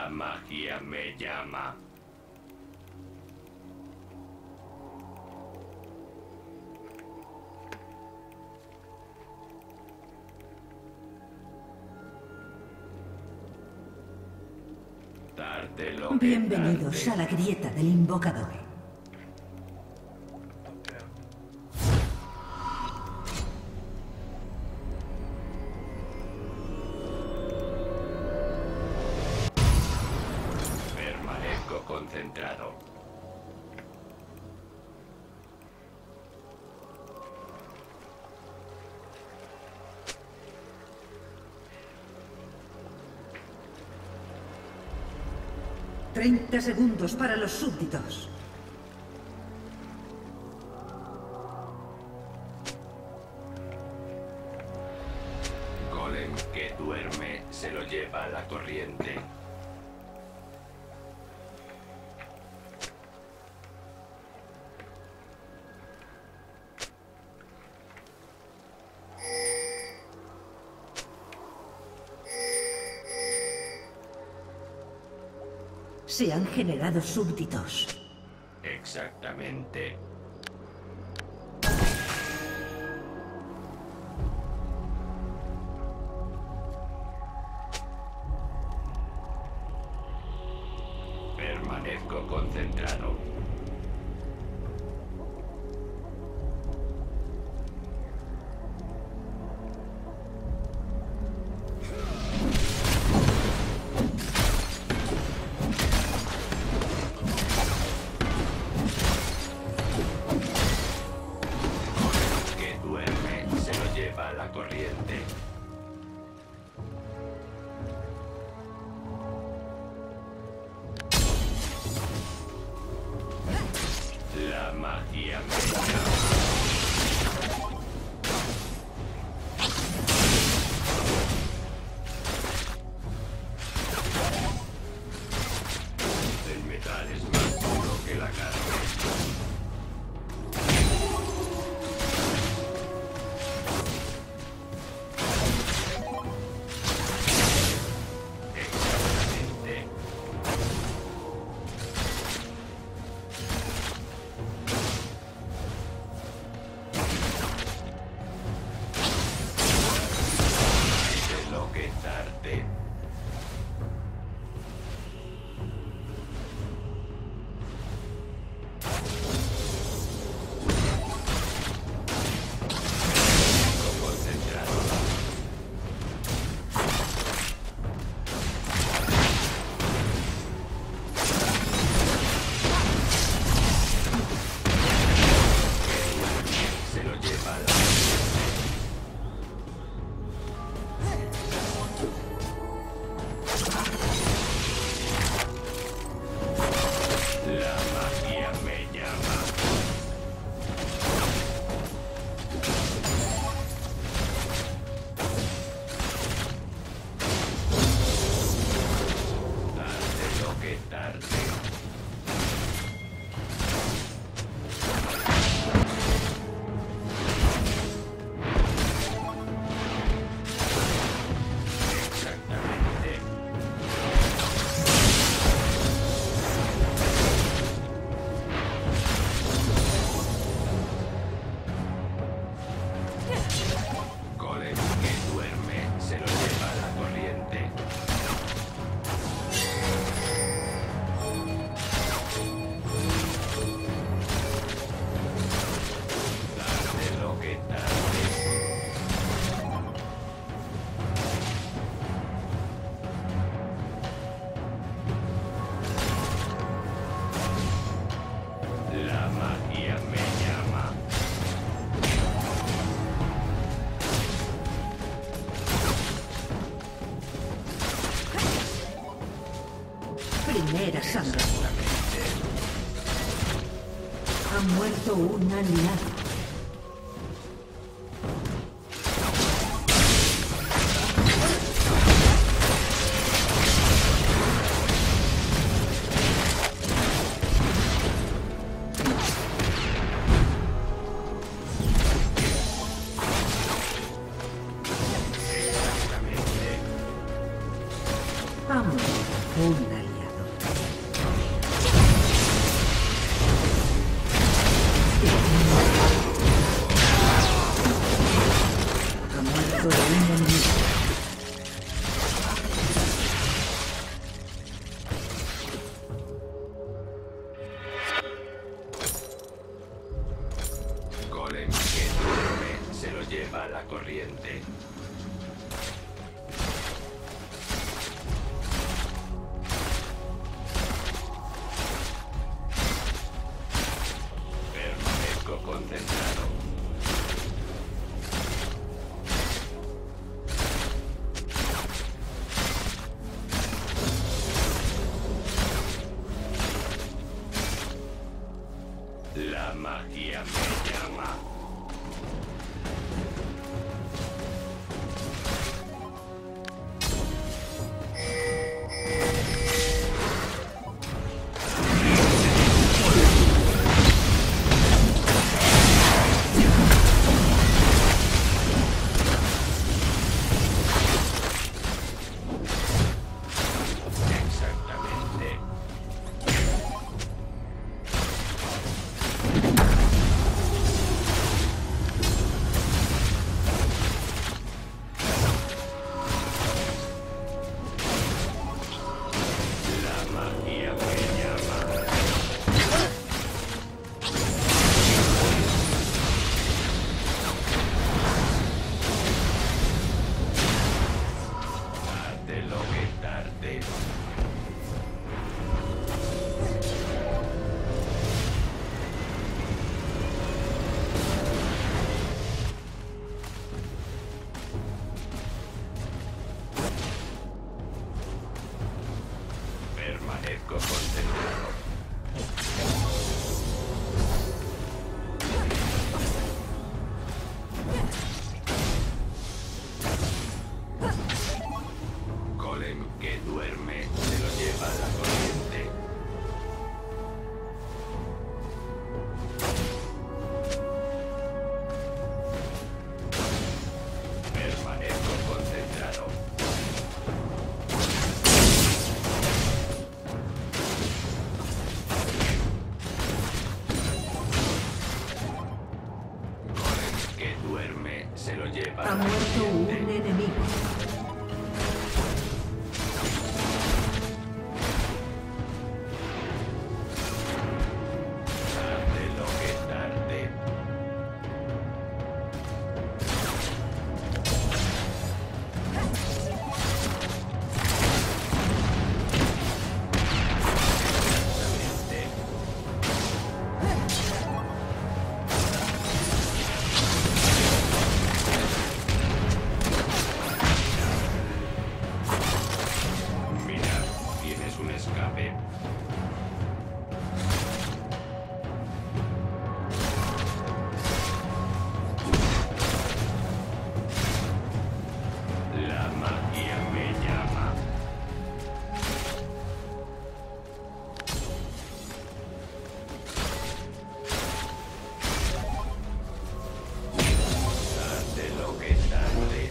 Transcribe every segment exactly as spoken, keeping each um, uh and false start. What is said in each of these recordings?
La magia me llama. Darte lo que Bienvenidos darte. a la grieta del invocador. Permanezco concentrado. Treinta segundos para los súbditos. Golem que duerme se lo lleva a la corriente. Se han generado súbditos. Exactamente. Permanezco concentrado. Que duerme se lo lleva a la corriente. La magia me llama. El metal es más duro que la carne. Exactamente. De lo que darte. Concentrado. Se lo lleva a la La magia me llama. Darte lo que darte. Exactamente. Golem que duerme se lo lleva a la corriente. Darte lo que darte. La magia me llama. Primera sangre. Ha muerto un aliado. Ha muerto un aliado. lleva la corriente. Permanezco concentrado. La magia me llama. Exactamente. La magia me llama. Tarde lo que tarde. Permanezco concentrado. Golem que duerme se lo lleva la corriente. Permanezco concentrado. Golem que duerme se lo lleva Ha la muerto un corriente. enemigo. Tarde lo que tarde. Exactamente. Mira, tienes un escape. La magia me llama. Tarde lo que tarde.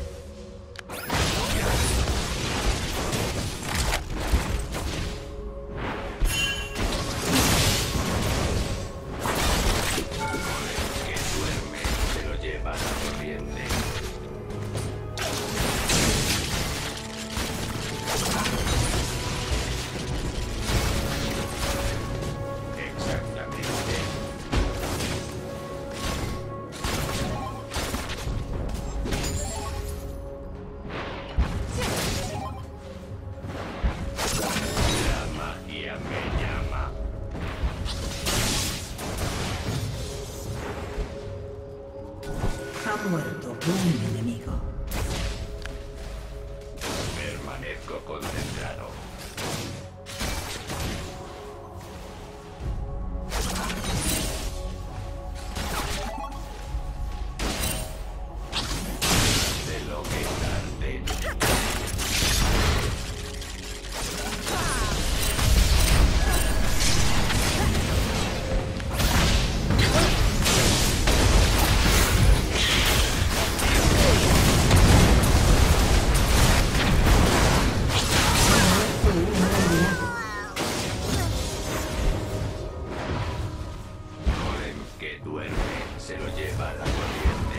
Que duerme se lo lleva la corriente. Exactamente. La magia me llama. Ha muerto un enemigo. Permanezco concentrado. De lo que tarde. Golem que duerme se lo lleva la corriente.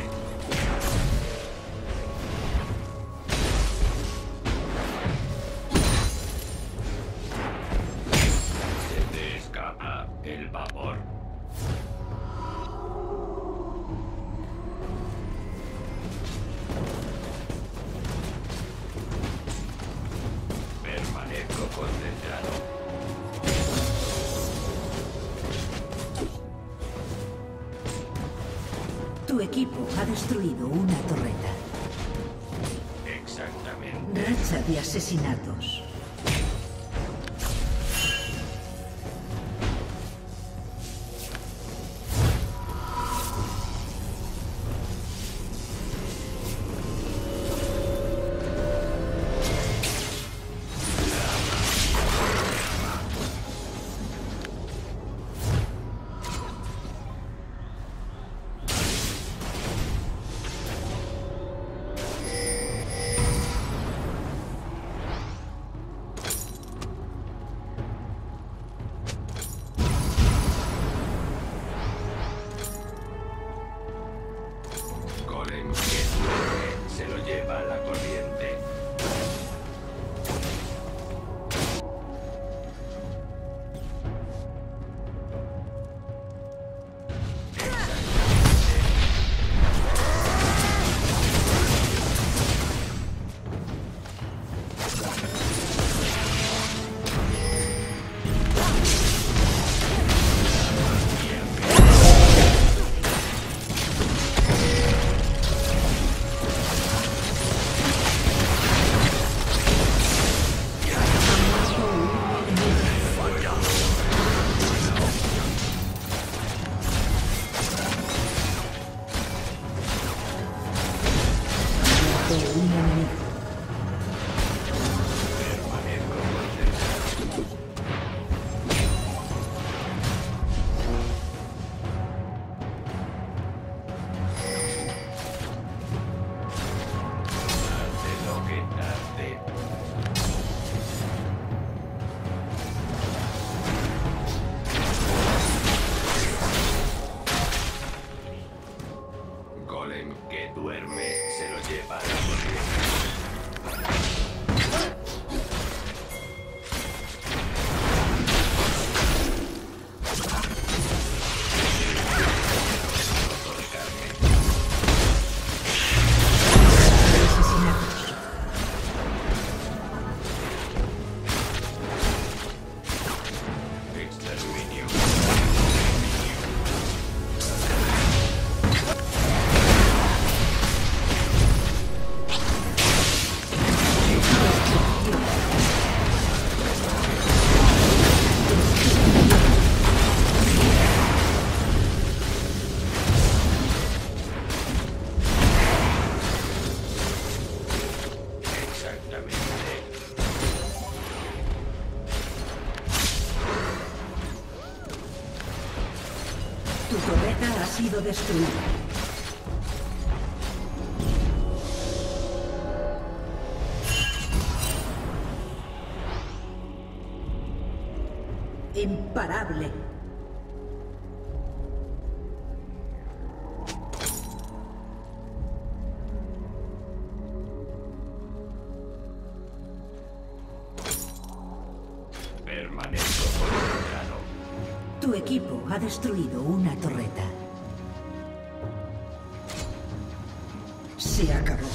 Se te escapa el vapor. Tu equipo ha destruido una torreta. Exactamente. Racha de asesinatos. Golem que duerme se lo lleva la corriente. Un enemigo. Hace lo que hace. Golem que duerme se lo lleva la corriente. Asesinatos. Exterminio. Exactamente. Tu torreta ha sido destruida. Imparable. Permanezco concentrado. Tu equipo ha destruido una torreta. Se acabó.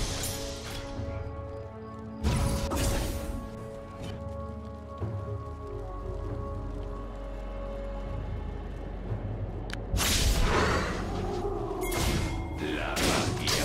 La magia.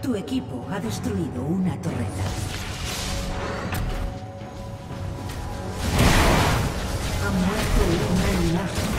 Tu equipo ha destruido una torreta. Ha muerto una imagen.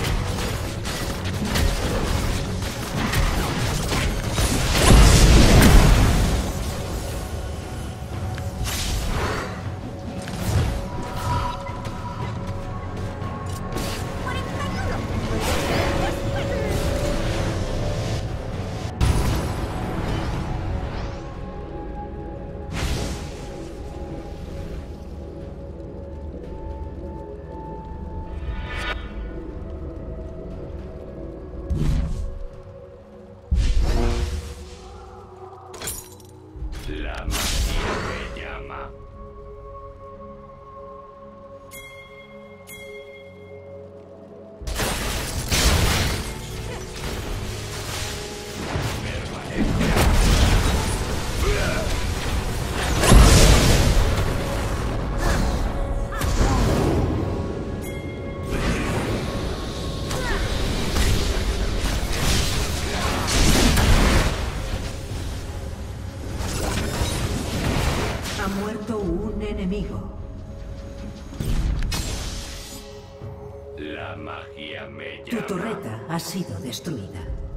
La magia me llama. Ha muerto un enemigo. La magia me Tu llama. torreta ha sido destruida.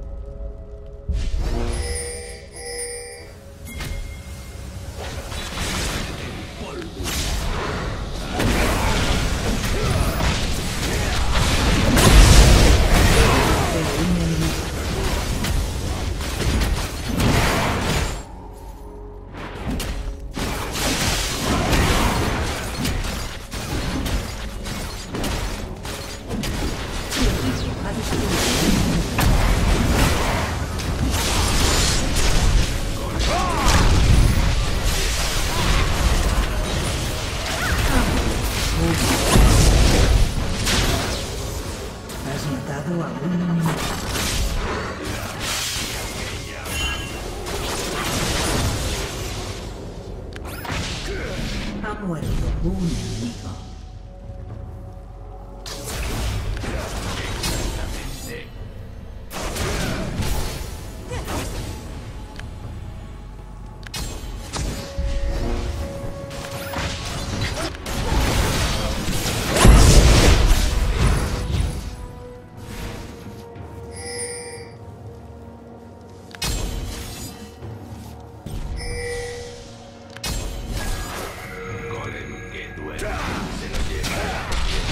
Un enemigo. Tu equipo ha destruido un enemigo. Has matado a un enemigo. Ha muerto un enemigo. Exactamente. Golem que duerme se lo lleva.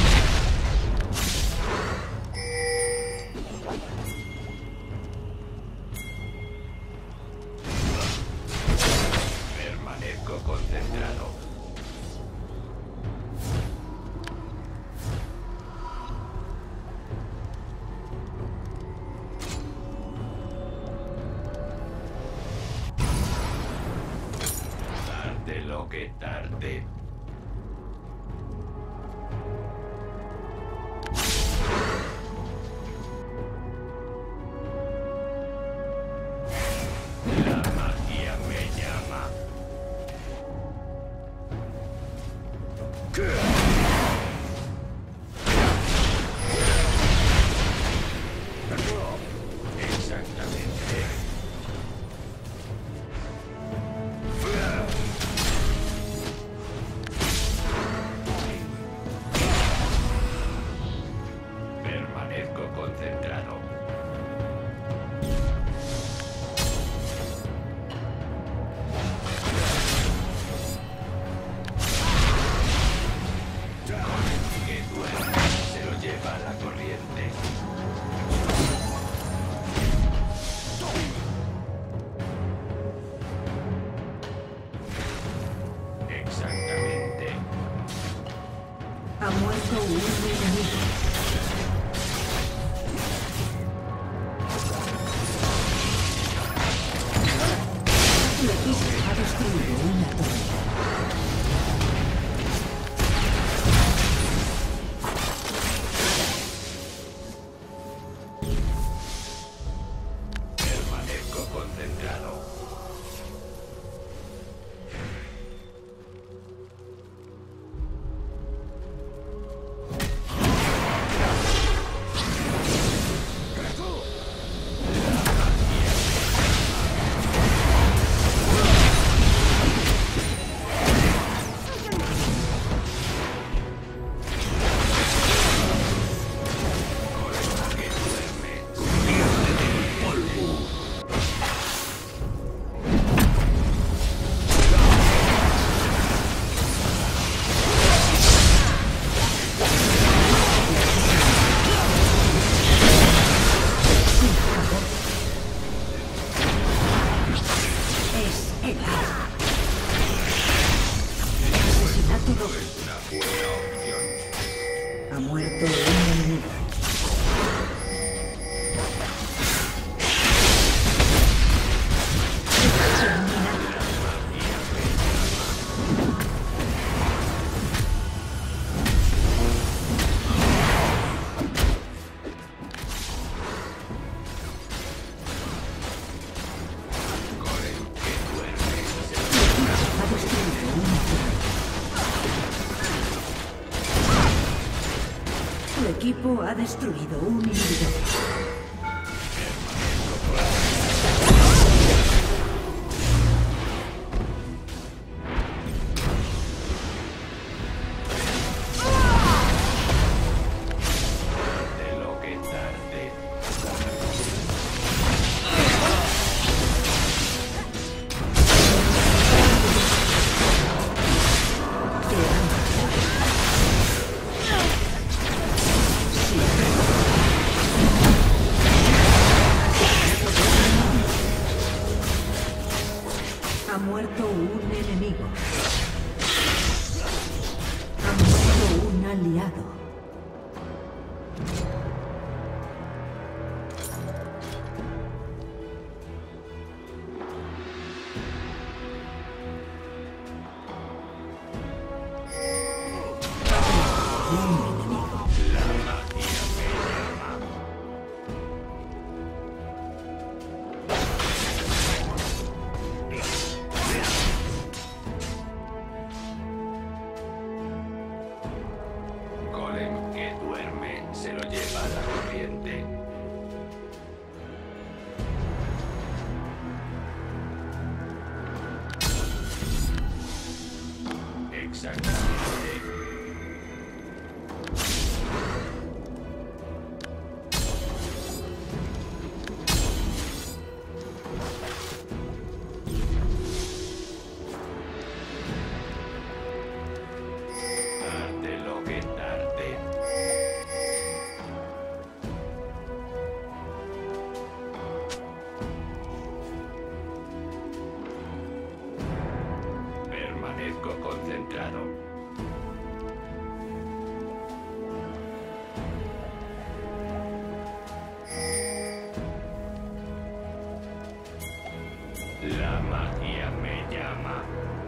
Permanezco concentrado. Tarde lo que tarde. La magia me llama. Exactamente. equipo ha destruido un inhibidor. Ha muerto un enemigo. Ha muerto un aliado. Un enemigo. La magia me llama. Golem que duerme se lo lleva la corriente. Exactamente. Darte lo que darte. Permanezco concentrado. La magia me llama.